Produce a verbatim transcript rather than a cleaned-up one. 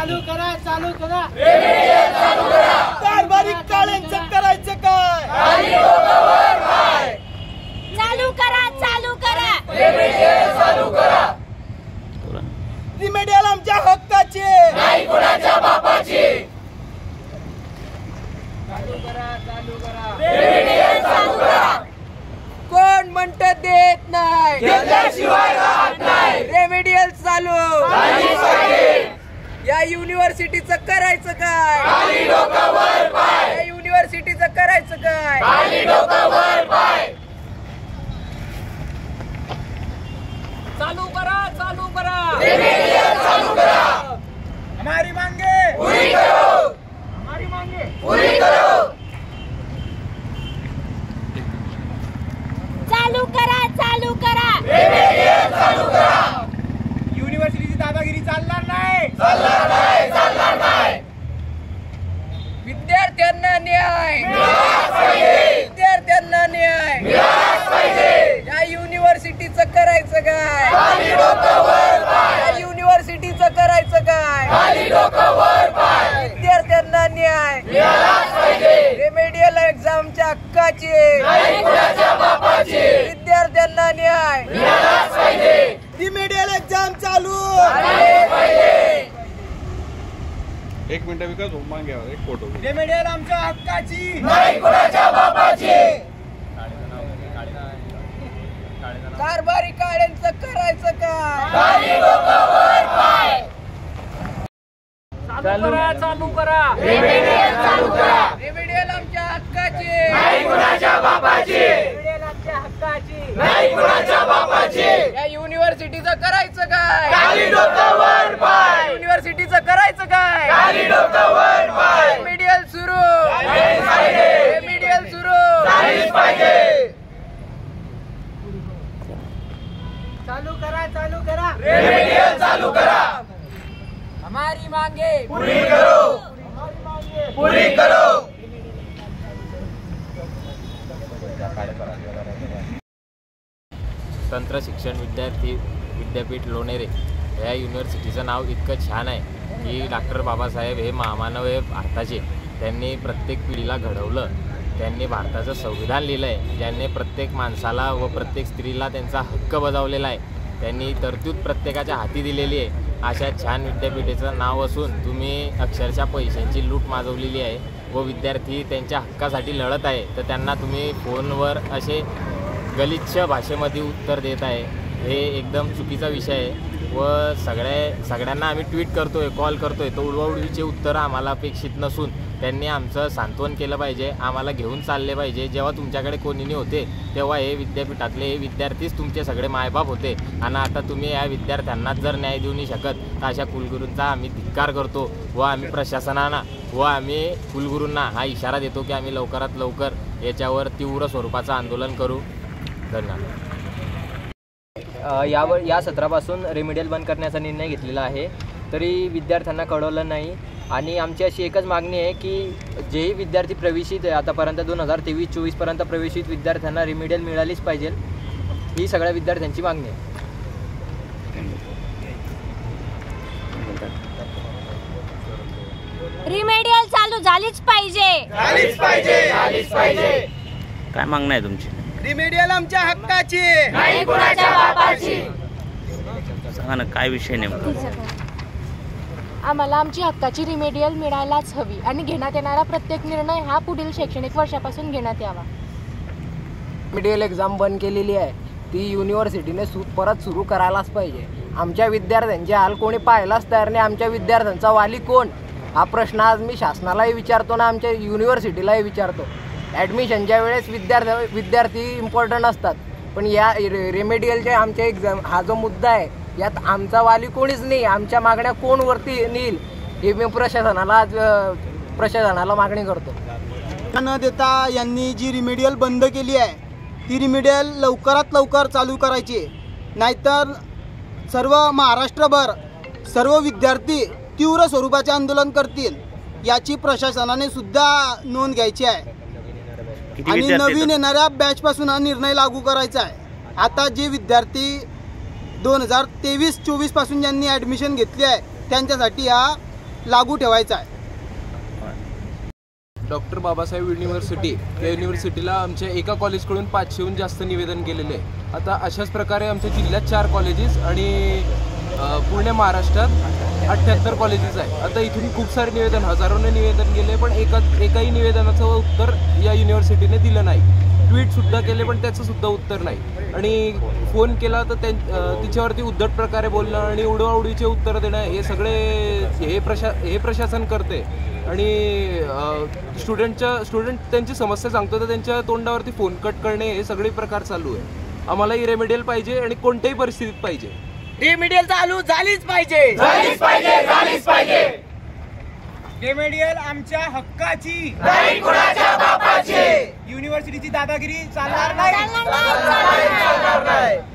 चालू करा चालू करा रेमेडियल चालू करा। कारभारी काळ्यांचं करायचं काय? खाली डोकावर पाय। चालू करा चालू करा रेमेडियल चालू करा। रेमेडियल आमच्या हक्काचे नाही कोणाच्या बापाचे। चालू करा चालू करा रेमेडियल चालू करा। कोण म्हणतं देत नाही, घेतल्याशिवाय राहत नाही। रेमेडियल चालू झालीच पाहिजे। या युनिव्हर्सिटीचं करायचं काय? खाली डोकावर पाय। या युनिव्हर्सिटीचं करायचं काय? खाली डोकावर पाय। चालू करा चालू करा रेमेडियल चालू करा। हमारी मांगे पूरी करो। हमारी मांगे पूरी करो। चालू करा चालू करा रेमेडियल चालू करा। युनिव्हर्सिटीची दादागिरी चालणार नाही चालणार नाही चालणार नाही। विद्यार्थ्यांना न्याय मिळालाच पाहिजे। विद्यार्थ्यांना न्याय मिळालाच पाहिजे। या युनिव्हर्सिटीचं करायचं काय? खाली डोकावर पाय। या युनिव्हर्सिटीचं करायचं काय? खाली डोकावर पाय। विद्यार्थ्यांना न्याय मिळालाच पाहिजे। रेमेडियल एक्झामच्या हक्काचे नाही कोणाच्या बापाचे। विद्यार्थ्यांना न्याय मिळालाच पाहिजे। रेमेडियल एक्झाम चालू झाले पाहिजे। एक मिनिट विकास होम मांग्यावर एक फोटो रेमेडियल आमच्या हक्काची नाही कोणाच्या बापाचे। कारभारी काळ्यांचं करायचं काय? खाली डोकावर पाय। चालू करा चालू करा रेमेडियल चालू करा। रेमेडियल आमच्या हक्काचे नाही कोणाच्या बापाचे। रेमेडियल आमच्या हक्काची नाही कोणाच्या बापाचे। या युनिव्हर्सिटीचं करायचं काय? खाली डोकावर पाय। युनिव्हर्सिटीचं करायचं काय? खाली डोकावर पाय। रेमेडियल सुरू झालीच पाहिजे। रेमेडियल सुरू झालीच पाहिजे। चालू करा चालू करा रेमेडियल चालू करा। हमारी मांगे पूरी करो। पूरी करो। तंत्र शिक्षण विद्यार्थी विद्यापीठ लोणेरे या युनिव्हर्सिटीचं नाव इतकं छान आहे की डॉक्टर बाबासाहेब हे महामानव हे भारताचे, त्यांनी प्रत्येक पिढीला घडवलं, त्यांनी भारताचं संविधान लिहिलं आहे, ज्यांनी प्रत्येक माणसाला व प्रत्येक स्त्रीला त्यांचा हक्क बजावलेला आहे, त्यांनी तरतूद प्रत्येकाच्या हाती दिलेली आहे। अशा छान विद्यापीठाचं नाव असून तुम्ही अक्षरशः पैशांची लूट माजवलेली आहे व विद्यार्थी त्यांच्या हक्कासाठी लढत आहे, तर त्यांना तुम्ही फोनवर असे गलिच्छ भाषेमध्ये उत्तर देत आहे, हे एकदम चुकीचा विषय आहे। व सगळ्या सगळ्यांना आम्ही ट्विट करतो आहे, कॉल करतो आहे, तर उडवाउडवीचे उत्तरं आम्हाला अपेक्षित नसून त्यांनी आमचं सांत्वन केलं पाहिजे, आम्हाला घेऊन चालले पाहिजे। जेव्हा तुमच्याकडे कोणी नाही होते तेव्हा हे विद्यापीठातले हे विद्यार्थीच तुमचे सगळे मायबाप होते, आणि आता तुम्ही या विद्यार्थ्यांनाच जर न्याय देऊ नाही शकत तर अशा कुलगुरूंचा आम्ही धिक्कार करतो व आम्ही प्रशासनाला व आम्ही कुलगुरूंना हा इशारा देतो की आम्ही लवकरात लवकर याच्यावर तीव्र स्वरूपाचं आंदोलन करू। धन्यवाद। यावर या सत्रापासून रेमेडियल बंद करण्याचा निर्णय घेतलेला आहे, तरी विद्यार्थ्यांना कळवलं नाही। आणि आमची अशी एकच मागणी आहे की जेही विद्यार्थी प्रवेशित आतापर्यंत दोन हजार तेवीस चोवीसपर्यंत प्रवेशित विद्यार्थ्यांना रेमेडियल मिळालीच पाहिजे, ही सगळ्या विद्यार्थ्यांची मागणी आहे। रेमेडियल चालू झालीच पाहिजे झालीच पाहिजे। झालीच पाहिजे। काय मागणं आहे तुमची? रेमेडियल आमच्या हक्काची नाही कोणाच्या बापाची। सांगा ना काय विषय नेमका? आम्हाला आमची हक्काची रेमेडियल मिळायलाच हवी आणि घेण्यात येणारा प्रत्येक निर्णय हा पुढील शैक्षणिक वर्षापासून घेण्यात यावा। रेमेडियल एक्झाम बंद केलेली आहे, ती युनिव्हर्सिटीने सु परत सुरू करायलाच पाहिजे। आमच्या विद्यार्थ्यांचे हाल कोणी पाहायलाच तयार नाही, आमच्या विद्यार्थ्यांचा वाली कोण हा प्रश्न आज मी शासनालाही विचारतो ना आमच्या युनिव्हर्सिटीलाही विचारतो। ॲडमिशनच्या वेळेस विद्यार्थी विद्यार्थी इम्पॉर्टंट असतात, पण या रे रेमेडियलच्या आमच्या एक्झाम हा जो मुद्दा आहे यात आमचा वाली कोणीच नाही, आमच्या मागण्या कोण वरती नेईल हे मी प्रशासनाला आज प्रशासनाला मागणी करतो। न देता यांनी जी रेमेडियल बंद केली आहे ती रेमेडियल लवकरात लवकर चालू करायची, नाहीतर सर्व महाराष्ट्रभर सर्व विद्यार्थी तीव्र स्वरूपाचे आंदोलन करतील, याची प्रशासनाने सुद्धा नोंद घ्यायची आहे। आणि नवीन येणाऱ्या बॅच पासून हा निर्णय लागू करायचा आहे। आता जे विद्यार्थी दोन हजार तेवीस चोवीस पासून ज्यांनी ॲडमिशन घेतली आहे त्यांच्यासाठी हा लागू ठेवायचा आहे. डॉक्टर बाबासाहेब युनिव्हर्सिटी या युनिव्हर्सिटीला आमच्या एका कॉलेजकडून पाचशेहून जास्त निवेदन केलेले आहे. आता अशाच प्रकारे आमच्या जिल्ह्यात चार कॉलेजेस आणि पूर्ण महाराष्ट्रात अठ्ठ्याहत्तर कॉलेजेस आहे. आता इथून खूप सारे निवेदन हजारोने निवेदन गेले पण एका एकाही निवेदनाचं उत्तर या युनिव्हर्सिटीने दिलं नाही. ट्विटसुद्धा केले पण त्याचं सुद्धा उत्तर नाही आणि फोन केला तर त्यां तिच्यावरती उद्धट प्रकारे बोलणं आणि उडवाउडीचे उत्तर देणं हे सगळे हे प्रशा हे प्रशासन करते आणि स्टुडंटच्या स्टुडंट त्यांची समस्या सांगतो तर त्यांच्या तोंडावरती फोन कट करणे हे सगळे प्रकार चालू आहे. आम्हाला ही रेमेडियल पाहिजे आणि कोणत्याही परिस्थितीत पाहिजे. रेमेडियल चालू झालीच पाहिजे झालीच पाहिजे झालीच पाहिजे. रेमेडियल आमच्या हक्काची नाही कुणाच्या बापाची. युनिव्हर्सिटीची दादागिरी चालणार नाही चालणार नाही.